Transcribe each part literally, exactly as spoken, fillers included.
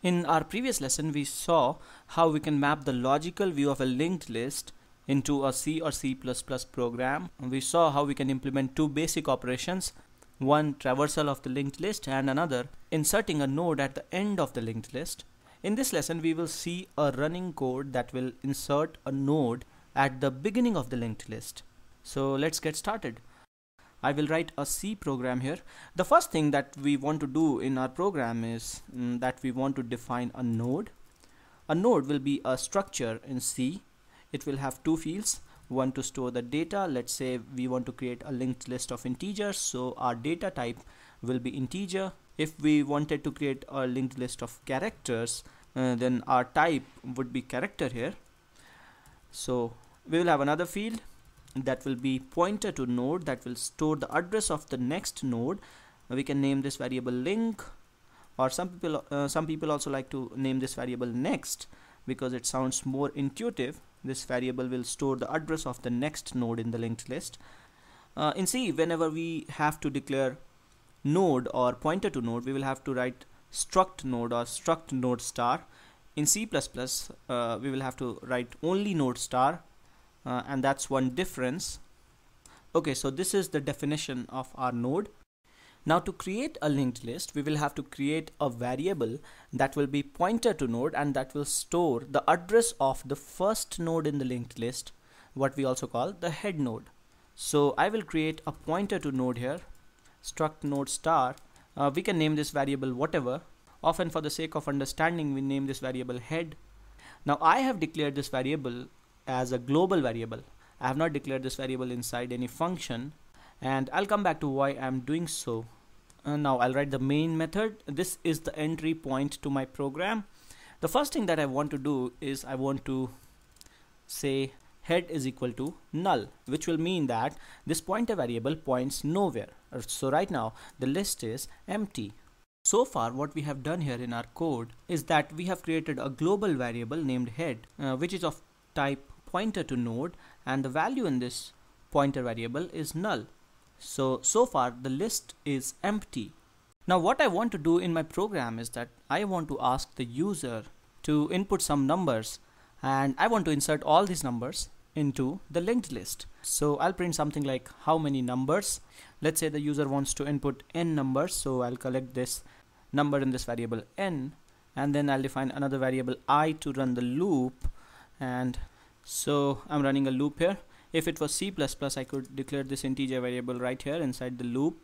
In our previous lesson, we saw how we can map the logical view of a linked list into a C or C plus plus program. We saw how we can implement two basic operations, one traversal of the linked list and another inserting a node at the end of the linked list. In this lesson, we will see a running code that will insert a node at the beginning of the linked list. So let's get started. I will write a C program here. The first thing that we want to do in our program is mm, that we want to define a node. A node will be a structure in C. It will have two fields, one to store the data. Let's say we want to create a linked list of integers, so our data type will be integer. If we wanted to create a linked list of characters, uh, then our type would be character here. So we will have another field that will be pointer to node that will store the address of the next node. We can name this variable link, or some people uh, some people also like to name this variable next because it sounds more intuitive. This variable will store the address of the next node in the linked list. Uh, in C, whenever we have to declare node or pointer to node, we will have to write struct node or struct node star. In C plus plus, uh, we will have to write only node star. Uh, and that's one difference. Okay, so this is the definition of our node. Now to create a linked list, we will have to create a variable that will be pointer to node and that will store the address of the first node in the linked list, what we also call the head node. So I will create a pointer to node here, struct node star. Uh, we can name this variable whatever. Often for the sake of understanding, we name this variable head. Now I have declared this variable as a global variable. I have not declared this variable inside any function, and I'll come back to why I'm doing so. Uh, now I'll write the main method. This is the entry point to my program. The first thing that I want to do is I want to say head is equal to null, which will mean that this pointer variable points nowhere. So right now the list is empty. So far what we have done here in our code is that we have created a global variable named head, uh, which is of type pointer to node, and the value in this pointer variable is null. So so far the list is empty. Now what I want to do in my program is that I want to ask the user to input some numbers, and I want to insert all these numbers into the linked list. So I'll print something like how many numbers. Let's say the user wants to input n numbers, so I'll collect this number in this variable n, and then I'll define another variable I to run the loop. And so I'm running a loop here. If it was C plus plus, I could declare this integer variable right here inside the loop.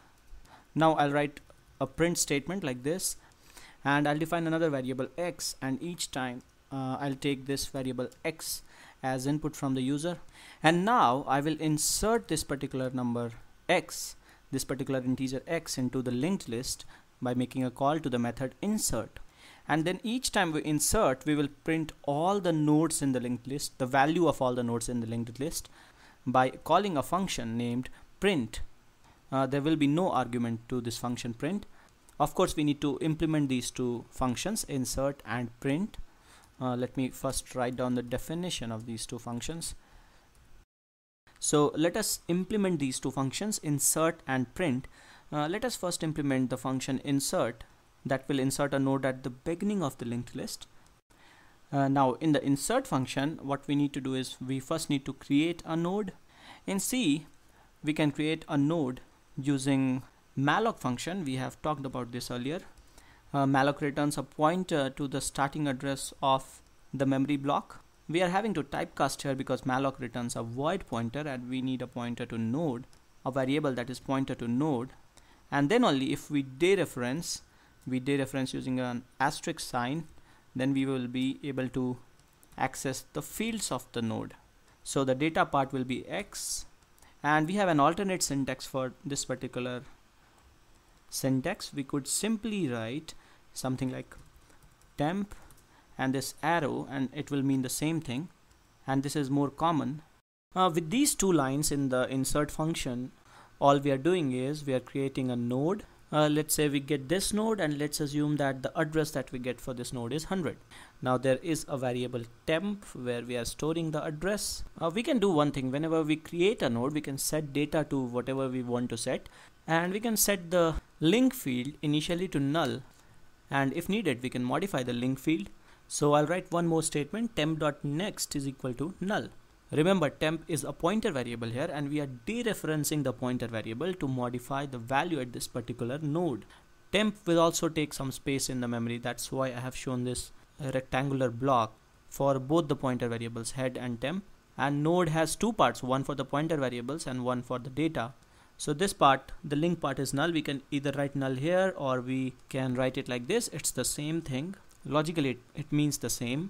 Now I'll write a print statement like this, and I'll define another variable x, and each time uh, I'll take this variable x as input from the user. And now I will insert this particular number x, this particular integer x, into the linked list by making a call to the method insert. And then each time we insert, we will print all the nodes in the linked list, the value of all the nodes in the linked list, by calling a function named print. Uh, there will be no argument to this function print. Of course, we need to implement these two functions, insert and print. Uh, let me first write down the definition of these two functions. So let us implement these two functions, insert and print. Uh, let us first implement the function insert, that will insert a node at the beginning of the linked list. Uh, now in the insert function, what we need to do is we first need to create a node. In C, we can create a node using malloc function. We have talked about this earlier. Uh, malloc returns a pointer to the starting address of the memory block. We are having to typecast here because malloc returns a void pointer, and we need a pointer to node, a variable that is pointer to node. And then only if we dereference we dereference using an asterisk sign, then we will be able to access the fields of the node. So the data part will be x, and we have an alternate syntax for this particular syntax. We could simply write something like temp and this arrow, and it will mean the same thing, and this is more common. Uh, with these two lines in the insert function, all we are doing is we are creating a node. Uh, let's say we get this node, and let's assume that the address that we get for this node is one hundred. Now there is a variable temp where we are storing the address. Uh, we can do one thing. Whenever we create a node, we can set data to whatever we want to set, and we can set the link field initially to null. and if needed we can modify the link field. So I'll write one more statement, temp.next is equal to null. Remember, temp is a pointer variable here and we are dereferencing the pointer variable to modify the value at this particular node. Temp will also take some space in the memory, that's why I have shown this rectangular block for both the pointer variables head and temp. And node has two parts, one for the pointer variables and one for the data. So this part, the link part, is null. We can either write null here or we can write it like this. It's the same thing. Logically it, it means the same.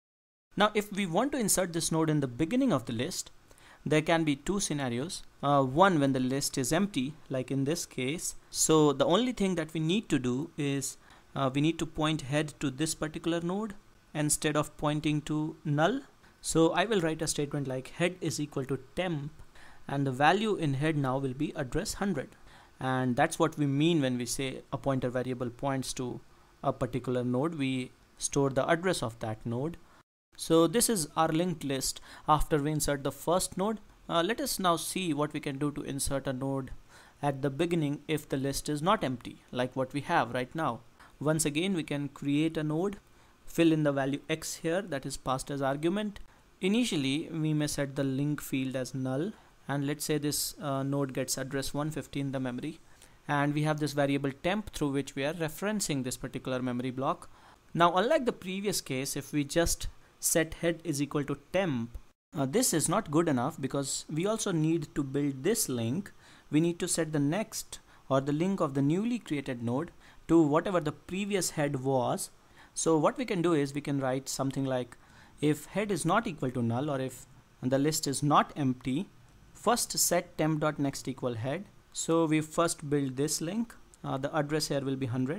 Now if we want to insert this node in the beginning of the list, there can be two scenarios. Uh, one, when the list is empty, like in this case. So the only thing that we need to do is uh, we need to point head to this particular node instead of pointing to null. So I will write a statement like head is equal to temp, and the value in head now will be address one hundred. And that's what we mean when we say a pointer variable points to a particular node. We store the address of that node. So this is our linked list after we insert the first node. Uh, let us now see what we can do to insert a node at the beginning if the list is not empty, like what we have right now. Once again, we can create a node, fill in the value x here that is passed as argument. Initially we may set the link field as null, and let's say this uh, node gets address one fifty in the memory, and we have this variable temp through which we are referencing this particular memory block. Now unlike the previous case, if we just set head is equal to temp, uh, this is not good enough because we also need to build this link. We need to set the next or the link of the newly created node to whatever the previous head was. So what we can do is we can write something like, if head is not equal to null, or if the list is not empty, first set temp.next equal head. So we first build this link, uh, the address here will be one hundred,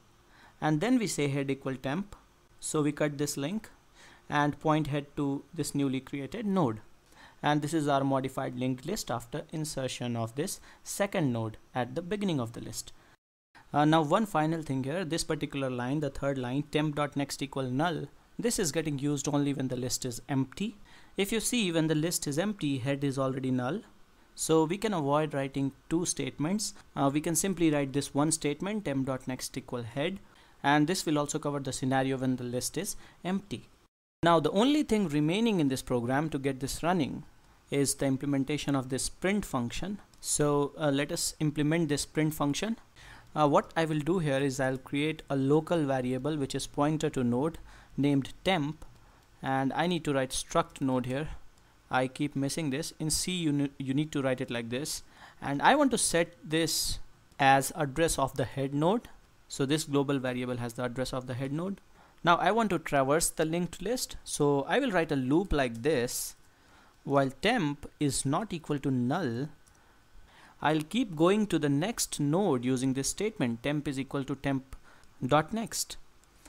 and then we say head equal temp. So we cut this link and point head to this newly created node, and this is our modified linked list after insertion of this second node at the beginning of the list. Uh, now one final thing here, this particular line, the third line, temp.next equal null, this is getting used only when the list is empty. If you see, when the list is empty, head is already null. So we can avoid writing two statements. Uh, we can simply write this one statement, temp.next equal head, and this will also cover the scenario when the list is empty. Now the only thing remaining in this program to get this running is the implementation of this print function. So uh, let us implement this print function. Uh, what I will do here is I'll create a local variable which is pointer to node named temp, and I need to write struct node here. I keep missing this. In C you, you need to write it like this, and I want to set this as address of the head node. So this global variable has the address of the head node. Now I want to traverse the linked list, so I will write a loop like this. While temp is not equal to null, I'll keep going to the next node using this statement, temp is equal to temp.next,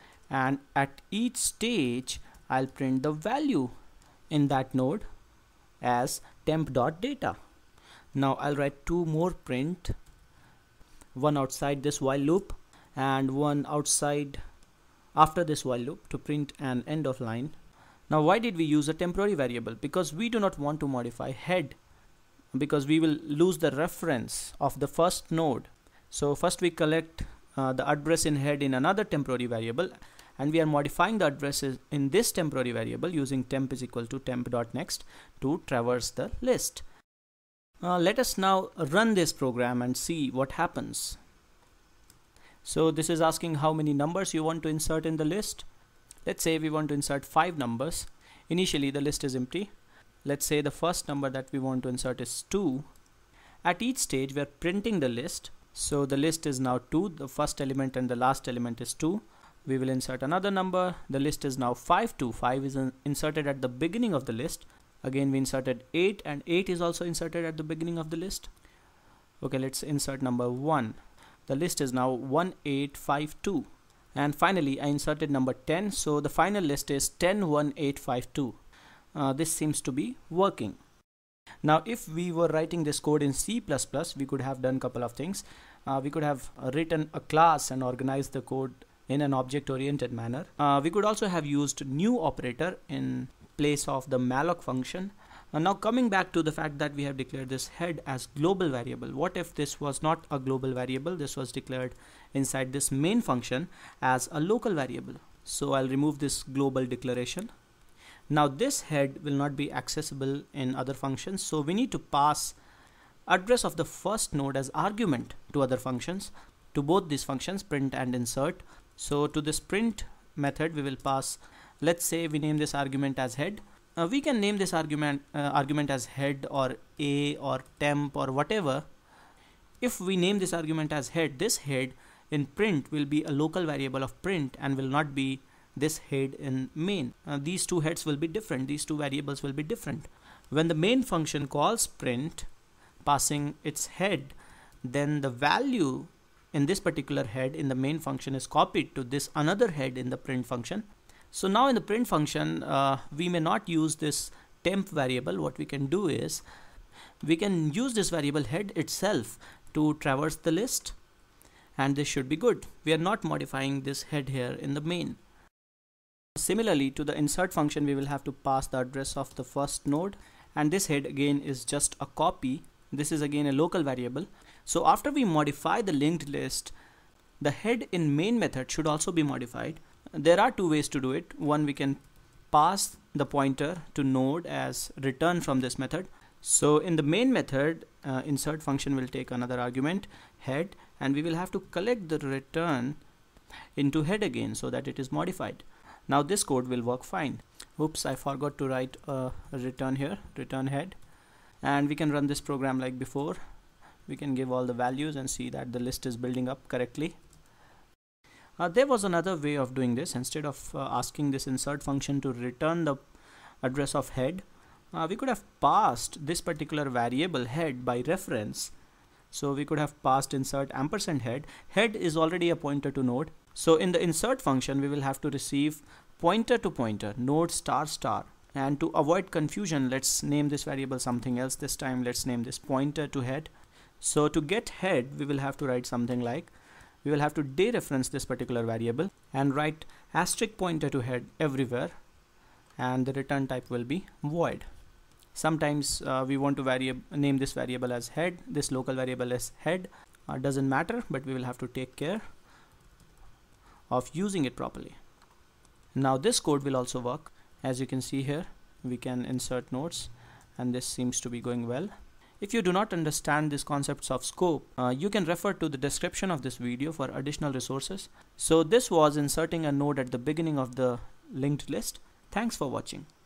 and at each stage I'll print the value in that node as temp.data. Now I'll write two more print, one outside this while loop and one outside after this while loop to print an end of line. Now why did we use a temporary variable? Because we do not want to modify head, because we will lose the reference of the first node. So first we collect uh, the address in head in another temporary variable, and we are modifying the addresses in this temporary variable using temp is equal to temp.next to traverse the list. Uh, let us now run this program and see what happens. So this is asking how many numbers you want to insert in the list. Let's say we want to insert five numbers. Initially the list is empty. Let's say the first number that we want to insert is two. At each stage we are printing the list. So the list is now two, the first element and the last element is two. We will insert another number. The list is now five, two. five is inserted at the beginning of the list. Again we inserted eight, and eight is also inserted at the beginning of the list. Okay, let's insert number one. The list is now one eight five two. And finally I inserted number ten, so the final list is ten one eight five two. Uh, this seems to be working. Now if we were writing this code in C plus plus, we could have done a couple of things. Uh, we could have uh, written a class and organized the code in an object oriented manner. Uh, we could also have used new operator in place of the malloc function. Uh, now coming back to the fact that we have declared this head as global variable, what if this was not a global variable, this was declared inside this main function as a local variable? So I'll remove this global declaration. Now this head will not be accessible in other functions, so we need to pass address of the first node as argument to other functions, to both these functions, print and insert. So to this print method we will pass, let's say we name this argument as head. Uh, we can name this argument uh, argument as head or a or temp or whatever. If we name this argument as head, this head in print will be a local variable of print and will not be this head in main. Uh, these two heads will be different, these two variables will be different. When the main function calls print passing its head, then the value in this particular head in the main function is copied to this another head in the print function. So now in the print function uh, we may not use this temp variable. What we can do is we can use this variable head itself to traverse the list, and this should be good. We are not modifying this head here in the main. Similarly, to the insert function we will have to pass the address of the first node, and this head again is just a copy. This is again a local variable. So after we modify the linked list, the head in main method should also be modified. There are two ways to do it. One, we can pass the pointer to node as return from this method. So in the main method, uh, insert function will take another argument, head, and we will have to collect the return into head again so that it is modified. Now this code will work fine. Oops, I forgot to write a return here, return head. And we can run this program like before. We can give all the values and see that the list is building up correctly. Uh, there was another way of doing this. Instead of uh, asking this insert function to return the address of head, uh, we could have passed this particular variable head by reference. So we could have passed insert ampersand head. Head is already a pointer to node. So in the insert function we will have to receive pointer to pointer, node star star. And to avoid confusion, let's name this variable something else. This time let's name this pointer to head. So to get head we will have to write something like, we will have to dereference this particular variable and write asterisk pointer to head everywhere, and the return type will be void. Sometimes uh, we want to variable name this variable as head, this local variable as head. Uh, doesn't matter, but we will have to take care of using it properly. Now this code will also work. As you can see here, we can insert nodes, and this seems to be going well. If you do not understand these concepts of scope, uh, you can refer to the description of this video for additional resources. So this was inserting a node at the beginning of the linked list. Thanks for watching.